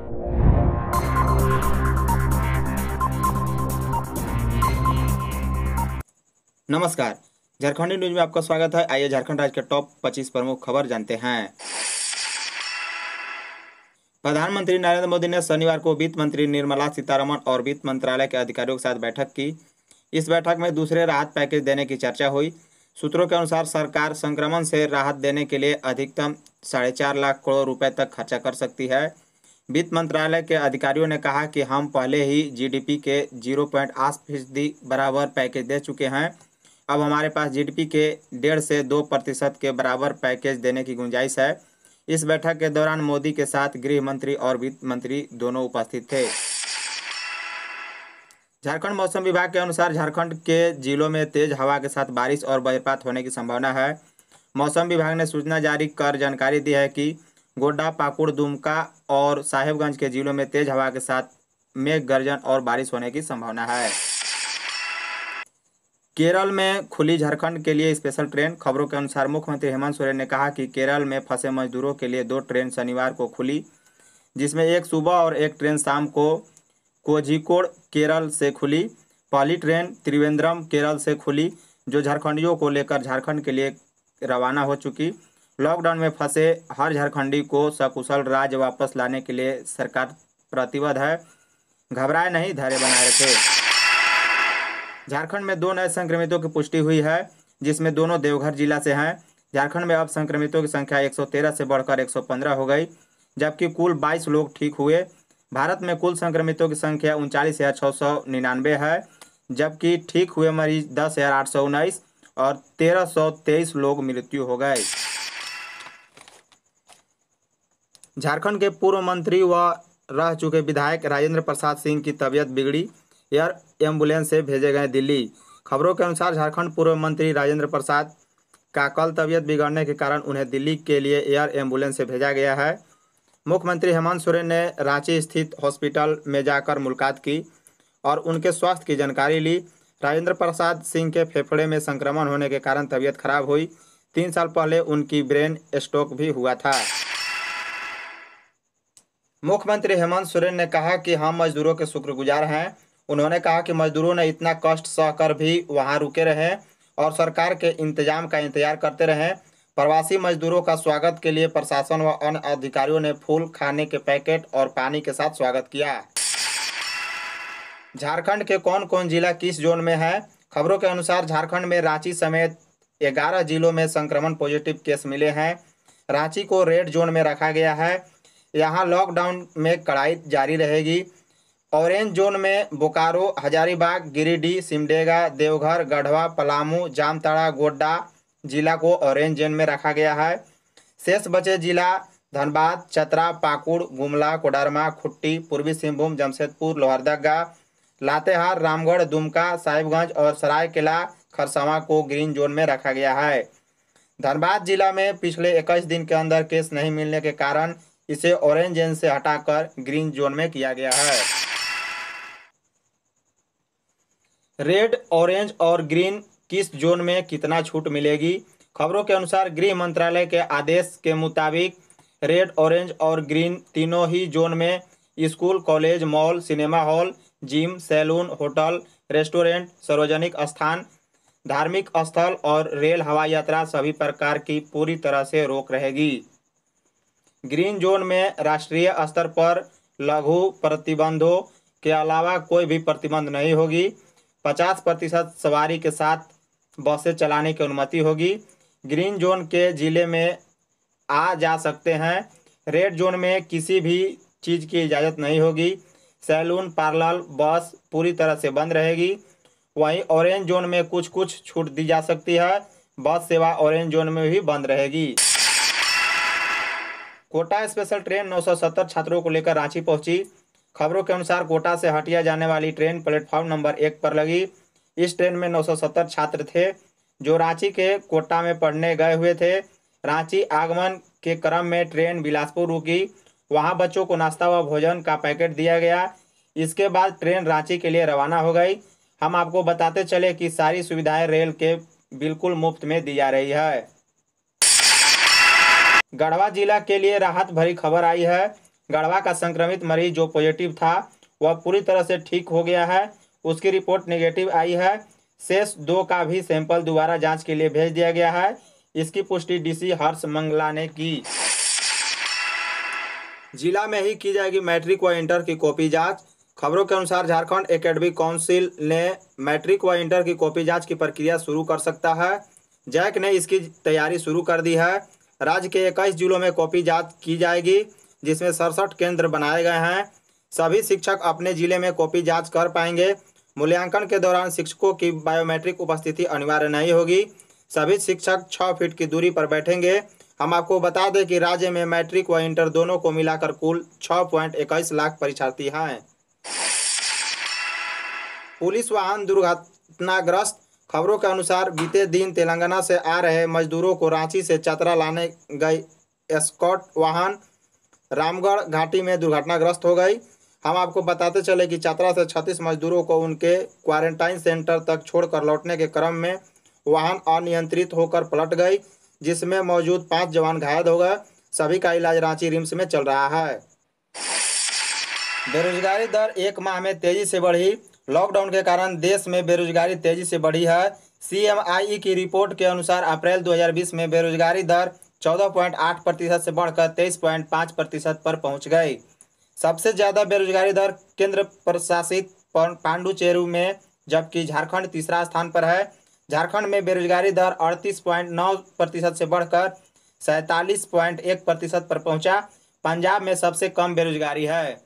नमस्कार, झारखंडी न्यूज में आपका स्वागत है। आइए झारखंड राज्य के टॉप 25 प्रमुख खबर जानते हैं। प्रधानमंत्री नरेंद्र मोदी ने शनिवार को वित्त मंत्री निर्मला सीतारमण और वित्त मंत्रालय के अधिकारियों के साथ बैठक की। इस बैठक में दूसरे राहत पैकेज देने की चर्चा हुई। सूत्रों के अनुसार सरकार संक्रमण से राहत देने के लिए अधिकतम 4.5 लाख करोड़ रुपए तक खर्चा कर सकती है। वित्त मंत्रालय के अधिकारियों ने कहा कि हम पहले ही जीडीपी के 0.8% बराबर पैकेज दे चुके हैं। अब हमारे पास जीडीपी के 1.5 से 2% के बराबर पैकेज देने की गुंजाइश है। इस बैठक के दौरान मोदी के साथ गृह मंत्री और वित्त मंत्री दोनों उपस्थित थे। झारखंड मौसम विभाग के अनुसार झारखंड के जिलों में तेज हवा के साथ बारिश और वज्रपात होने की संभावना है। मौसम विभाग ने सूचना जारी कर जानकारी दी है कि गोड्डा, पाकुड़, दुमका और साहेबगंज के जिलों में तेज हवा के साथ मेघ गर्जन और बारिश होने की संभावना है। केरल में खुली झारखंड के लिए स्पेशल ट्रेन। खबरों के अनुसार मुख्यमंत्री हेमंत सोरेन ने कहा कि केरल में फंसे मजदूरों के लिए 2 ट्रेन शनिवार को खुली, जिसमें एक सुबह और एक ट्रेन शाम को कोझिकोड केरल से खुली। पहली ट्रेन त्रिवेंद्रम केरल से खुली, जो झारखंडियों को लेकर झारखंड के लिए रवाना हो चुकी। लॉकडाउन में फंसे हर झारखंडी को सकुशल राज्य वापस लाने के लिए सरकार प्रतिबद्ध है। घबराए नहीं, धैर्य बनाए रखें। झारखंड में 2 नए संक्रमितों की पुष्टि हुई है, जिसमें दोनों देवघर जिला से हैं। झारखंड में अब संक्रमितों की संख्या 113 से बढ़कर 115 हो गई, जबकि कुल 22 लोग ठीक हुए। भारत में कुल संक्रमितों की संख्या 39,699 है, जबकि ठीक हुए मरीज 10,819 और 1,323 लोग मृत्यु हो गए। झारखंड के पूर्व मंत्री व रह चुके विधायक राजेंद्र प्रसाद सिंह की तबीयत बिगड़ी, एयर एम्बुलेंस से भेजे गए दिल्ली। खबरों के अनुसार झारखंड पूर्व मंत्री राजेंद्र प्रसाद का कल तबीयत बिगड़ने के कारण उन्हें दिल्ली के लिए एयर एम्बुलेंस से भेजा गया है। मुख्यमंत्री हेमंत सोरेन ने रांची स्थित हॉस्पिटल में जाकर मुलाकात की और उनके स्वास्थ्य की जानकारी ली। राजेंद्र प्रसाद सिंह के फेफड़े में संक्रमण होने के कारण तबीयत खराब हुई। 3 साल पहले उनकी ब्रेन स्ट्रोक भी हुआ था। मुख्यमंत्री हेमंत सोरेन ने कहा कि हम मजदूरों के शुक्रगुजार हैं। उन्होंने कहा कि मजदूरों ने इतना कष्ट सहकर भी वहां रुके रहे और सरकार के इंतजाम का इंतजार करते रहे। प्रवासी मजदूरों का स्वागत के लिए प्रशासन व अन्य अधिकारियों ने फूल, खाने के पैकेट और पानी के साथ स्वागत किया। झारखंड के कौन कौन जिला किस जोन में है? खबरों के अनुसार झारखंड में रांची समेत 11 जिलों में संक्रमण पॉजिटिव केस मिले हैं। रांची को रेड जोन में रखा गया है। यहाँ लॉकडाउन में कड़ाई जारी रहेगी। ऑरेंज जोन में बोकारो, हजारीबाग, गिरिडीह, सिमडेगा, देवघर, गढ़वा, पलामू, जामताड़ा, गोड्डा जिला को ऑरेंज जोन में रखा गया है। शेष बचे जिला धनबाद, चतरा, पाकुड़, गुमला, कोडरमा, खुट्टी, पूर्वी सिंहभूम, जमशेदपुर, लोहरदगा, लातेहार, रामगढ़, दुमका, साहिबगंज और सरायकेला खरसावां को ग्रीन जोन में रखा गया है। धनबाद जिला में पिछले 21 दिन के अंदर केस नहीं मिलने के कारण इसे ऑरेंज जोन से हटाकर ग्रीन जोन में किया गया है। रेड, ऑरेंज और ग्रीन किस जोन में कितना छूट मिलेगी? खबरों के अनुसार गृह मंत्रालय के आदेश के मुताबिक रेड, ऑरेंज और ग्रीन तीनों ही जोन में school, college, mall, cinema hall, gym, salon, hotel, restaurant, सार्वजनिक स्थान, धार्मिक स्थल और रेल, हवाई यात्रा सभी प्रकार की पूरी तरह से रोक रहेगी। ग्रीन जोन में राष्ट्रीय स्तर पर लघु प्रतिबंधों के अलावा कोई भी प्रतिबंध नहीं होगी। 50% सवारी के साथ बसें चलाने की अनुमति होगी। ग्रीन जोन के जिले में आ जा सकते हैं। रेड जोन में किसी भी चीज़ की इजाज़त नहीं होगी। सैलून, पार्लर, बस पूरी तरह से बंद रहेगी। वहीं ऑरेंज जोन में कुछ कुछ छूट दी जा सकती है। बस सेवा ऑरेंज जोन में भी बंद रहेगी। कोटा स्पेशल ट्रेन 970 छात्रों को लेकर रांची पहुंची। खबरों के अनुसार कोटा से हटिया जाने वाली ट्रेन प्लेटफॉर्म नंबर 1 पर लगी। इस ट्रेन में 970 छात्र थे जो रांची के कोटा में पढ़ने गए हुए थे। रांची आगमन के क्रम में ट्रेन बिलासपुर रुकी। वहां बच्चों को नाश्ता व भोजन का पैकेट दिया गया। इसके बाद ट्रेन रांची के लिए रवाना हो गई। हम आपको बताते चले कि सारी सुविधाएं रेल के बिल्कुल मुफ्त में दी जा रही है। गढ़वा जिला के लिए राहत भरी खबर आई है। गढ़वा का संक्रमित मरीज जो पॉजिटिव था वह पूरी तरह से ठीक हो गया है। उसकी रिपोर्ट नेगेटिव आई है। शेष 2 का भी सैंपल दोबारा जांच के लिए भेज दिया गया है। इसकी पुष्टि डीसी हर्ष मंगला ने की। जिला में ही की जाएगी मैट्रिक व इंटर की कॉपी जांच। खबरों के अनुसार झारखंड एकेडमिक काउंसिल ने मैट्रिक व इंटर की कॉपी जांच की प्रक्रिया शुरू कर सकता है। जैक ने इसकी तैयारी शुरू कर दी है। राज्य के 21 जिलों में कॉपी जांच की जाएगी, जिसमें 67 केंद्र बनाए गए हैं। सभी शिक्षक अपने जिले में कॉपी जांच कर पाएंगे। मूल्यांकन के दौरान शिक्षकों की बायोमेट्रिक उपस्थिति अनिवार्य नहीं होगी। सभी शिक्षक 6 फीट की दूरी पर बैठेंगे। हम आपको बता दें कि राज्य में मैट्रिक व इंटर दोनों को मिलाकर कुल 6.21 लाख परीक्षार्थी हैं। पुलिस वाहन दुर्घटनाग्रस्त। खबरों के अनुसार बीते दिन तेलंगाना से आ रहे मजदूरों को रांची से चतरा लाने गई एस्कॉर्ट वाहन रामगढ़ घाटी में दुर्घटनाग्रस्त हो गई। हम आपको बताते चले कि चतरा से 36 मजदूरों को उनके क्वारंटाइन सेंटर तक छोड़कर लौटने के क्रम में वाहन अनियंत्रित होकर पलट गई, जिसमें मौजूद 5 जवान घायल हो गए। सभी का इलाज रांची रिम्स में चल रहा है। बेरोजगारी दर 1 माह में तेजी से बढ़ी। लॉकडाउन के कारण देश में बेरोजगारी तेजी से बढ़ी है। CMI की रिपोर्ट के अनुसार अप्रैल 2020 में बेरोजगारी दर 14.8% से बढ़कर 23.5% पर पहुंच गई। सबसे ज़्यादा बेरोजगारी दर केंद्र प्रशासित पांडुचेरी में, जबकि झारखंड तीसरा स्थान पर है। झारखंड में बेरोजगारी दर 38.9% से बढ़कर 47.1% पर पहुंचा। पंजाब में सबसे कम बेरोजगारी है।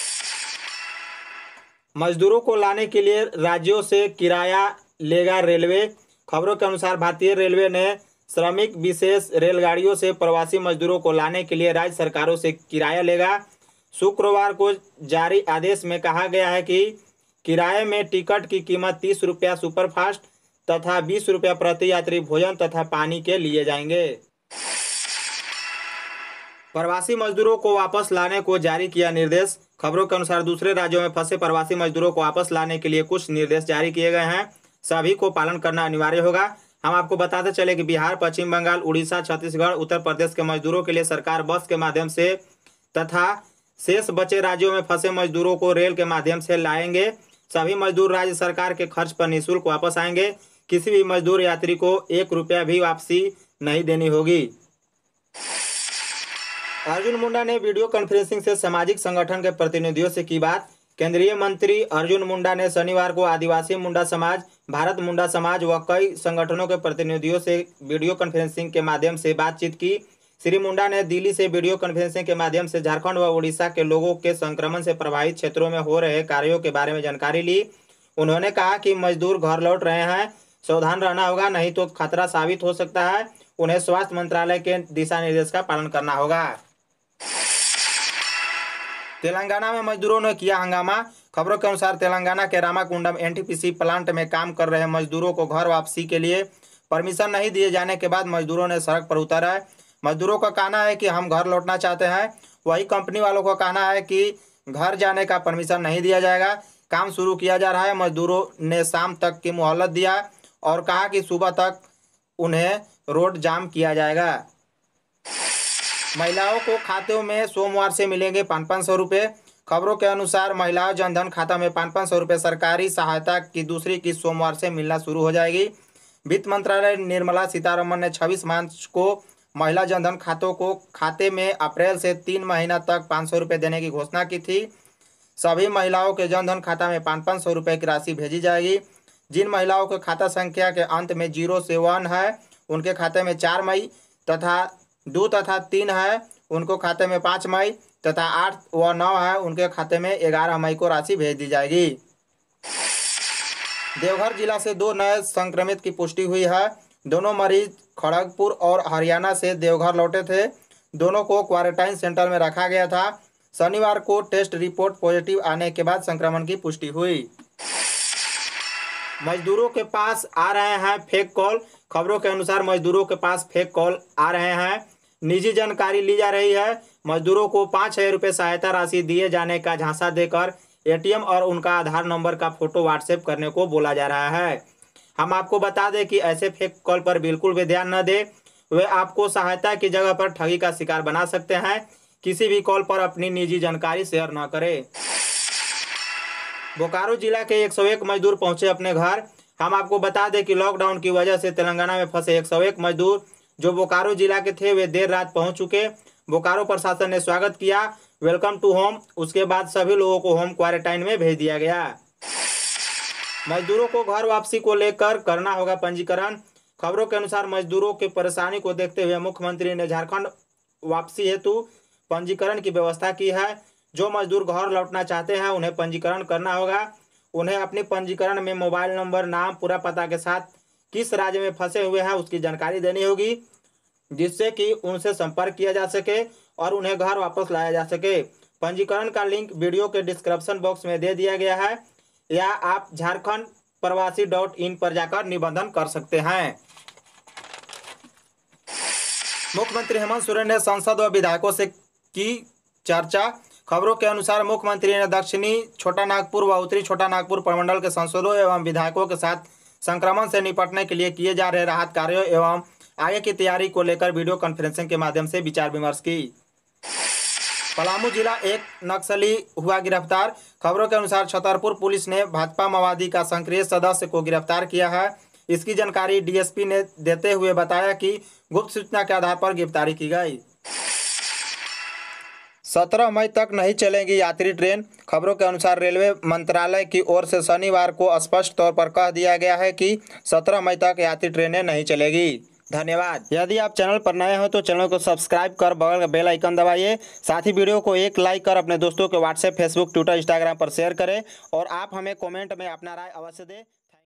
मजदूरों को लाने के लिए राज्यों से किराया लेगा रेलवे। खबरों के अनुसार भारतीय रेलवे ने श्रमिक विशेष रेलगाड़ियों से प्रवासी मजदूरों को लाने के लिए राज्य सरकारों से किराया लेगा। शुक्रवार को जारी आदेश में कहा गया है कि किराए में टिकट की कीमत 30 रुपया सुपरफास्ट तथा 20 रुपया प्रति यात्री भोजन तथा पानी के लिए जाएंगे। प्रवासी मजदूरों को वापस लाने को जारी किया निर्देश। खबरों के अनुसार दूसरे राज्यों में फंसे प्रवासी मजदूरों को वापस लाने के लिए कुछ निर्देश जारी किए गए हैं। सभी को पालन करना अनिवार्य होगा। हम आपको बताते चले कि बिहार, पश्चिम बंगाल, उड़ीसा, छत्तीसगढ़, उत्तर प्रदेश के मजदूरों के लिए सरकार बस के माध्यम से तथा शेष बचे राज्यों में फंसे मजदूरों को रेल के माध्यम से लाएंगे। सभी मजदूर राज्य सरकार के खर्च पर निःशुल्क वापस आएंगे। किसी भी मजदूर यात्री को 1 रुपया भी वापसी नहीं देनी होगी। अर्जुन मुंडा ने वीडियो कॉन्फ्रेंसिंग से सामाजिक संगठन के प्रतिनिधियों से की बात। केंद्रीय मंत्री अर्जुन मुंडा ने शनिवार को आदिवासी मुंडा समाज, भारत मुंडा समाज व कई संगठनों के प्रतिनिधियों से वीडियो कॉन्फ्रेंसिंग के माध्यम से बातचीत की। श्री मुंडा ने दिल्ली से वीडियो कॉन्फ्रेंसिंग के माध्यम से झारखंड व उड़ीसा के लोगों के संक्रमण से प्रभावित क्षेत्रों में हो रहे कार्यों के बारे में जानकारी ली। उन्होंने कहा कि मजदूर घर लौट रहे हैं, सावधान रहना होगा, नहीं तो खतरा साबित हो सकता है। उन्हें स्वास्थ्य मंत्रालय के दिशा निर्देश का पालन करना होगा। तेलंगाना में मजदूरों ने किया हंगामा। खबरों के अनुसार तेलंगाना के रामाकुंडम NTPC प्लांट में काम कर रहे मजदूरों को घर वापसी के लिए परमिशन नहीं दिए जाने के बाद मजदूरों ने सड़क पर उतरा है। मजदूरों का कहना है कि हम घर लौटना चाहते हैं। वही कंपनी वालों का कहना है कि घर जाने का परमिशन नहीं दिया जाएगा। काम शुरू किया जा रहा है। मजदूरों ने शाम तक की मोहलत दिया और कहा कि सुबह तक उन्हें रोड जाम किया जाएगा। महिलाओं को खातों में सोमवार से मिलेंगे 500 रुपये। खबरों के अनुसार महिलाओं जनधन खाता में 500 रुपये सरकारी सहायता की दूसरी किस्त सोमवार से मिलना शुरू हो जाएगी। वित्त मंत्रालय निर्मला सीतारमण ने 26 मार्च को महिला जनधन खातों को खाते में अप्रैल से 3 महीना तक 500 रुपये देने की घोषणा की थी। सभी महिलाओं के जनधन खाता में 500 रुपये की राशि भेजी जाएगी। जिन महिलाओं के खाता संख्या के अंत में 0 से 1 है उनके खाते में 4 मई तथा 2 तथा 3 है उनको खाते में 5 मई तथा 8 व 9 है उनके खाते में 11 मई को राशि भेज दी जाएगी। देवघर जिला से 2 नए संक्रमित की पुष्टि हुई है। दोनों मरीज खड़गपुर और हरियाणा से देवघर लौटे थे। दोनों को क्वारंटाइन सेंटर में रखा गया था। शनिवार को टेस्ट रिपोर्ट पॉजिटिव आने के बाद संक्रमण की पुष्टि हुई। मजदूरों के पास आ रहे हैं फेक कॉल। खबरों के अनुसार मजदूरों के पास फेक कॉल आ रहे हैं। निजी जानकारी ली जा रही है। मजदूरों को 5,000 रुपये सहायता राशि दिए जाने का झांसा देकर ATM और उनका आधार नंबर का फोटो व्हाट्सएप करने को बोला जा रहा है। हम आपको बता दें कि ऐसे फेक कॉल पर बिल्कुल भी ध्यान न दें। वे आपको सहायता की जगह पर ठगी का शिकार बना सकते हैं। किसी भी कॉल पर अपनी निजी जानकारी शेयर न करें। बोकारो जिला के 101 मजदूर पहुंचे अपने घर। हम आपको बता दें कि लॉकडाउन की वजह से तेलंगाना में फंसे 101 मजदूर जो बोकारो जिला के थे वे देर रात पहुंच चुके। बोकारो प्रशासन ने स्वागत किया, वेलकम टू होम। उसके बाद सभी लोगों को होम क्वारंटाइन में भेज दिया गया। मजदूरों को घर वापसी को लेकर करना होगा पंजीकरण। खबरों के अनुसार मजदूरों की परेशानी को देखते हुए मुख्यमंत्री ने झारखंड वापसी हेतु पंजीकरण की व्यवस्था की है। जो मजदूर घर लौटना चाहते हैं उन्हें पंजीकरण करना होगा। उन्हें अपने पंजीकरण में मोबाइल नंबर, नाम, पूरा पता के साथ किस राज्य में फंसे हुए हैं उसकी जानकारी देनी होगी, जिससे कि उनसे संपर्क किया जा सके और उन्हें घर वापस लाया जा सके। पंजीकरण का लिंक वीडियो के डिस्क्रिप्शन बॉक्स में दे दिया गया है या आप झारखंड प्रवासी.in पर जाकर निबंधन कर सकते हैं। मुख्यमंत्री हेमंत सोरेन ने सांसद व विधायकों से की चर्चा। खबरों के अनुसार मुख्यमंत्री ने दक्षिणी छोटा नागपुर व उत्तरी छोटा नागपुर प्रमंडल के सांसदों एवं विधायकों के साथ संक्रमण से निपटने के लिए किए जा रहे राहत कार्यों एवं आगे की तैयारी को लेकर वीडियो कॉन्फ्रेंसिंग के माध्यम से विचार विमर्श की। पलामू जिला एक नक्सली हुआ गिरफ्तार। खबरों के अनुसार छतरपुर पुलिस ने भाजपा माओवादी का सक्रिय सदस्य को गिरफ्तार किया है। इसकी जानकारी डीएसपी ने देते हुए बताया कि गुप्त सूचना के आधार पर गिरफ्तारी की गई। 17 मई तक नहीं चलेगी यात्री ट्रेन। खबरों के अनुसार रेलवे मंत्रालय की ओर से शनिवार को स्पष्ट तौर पर कह दिया गया है कि 17 मई तक यात्री ट्रेनें नहीं चलेगी। धन्यवाद। यदि आप चैनल पर नए हो तो चैनल को सब्सक्राइब कर बगल का बेल आइकन दबाइए। साथ ही वीडियो को एक लाइक कर अपने दोस्तों के व्हाट्सएप, फेसबुक, ट्विटर, इंस्टाग्राम पर शेयर करें और आप हमें कमेंट में अपना राय अवश्य दें।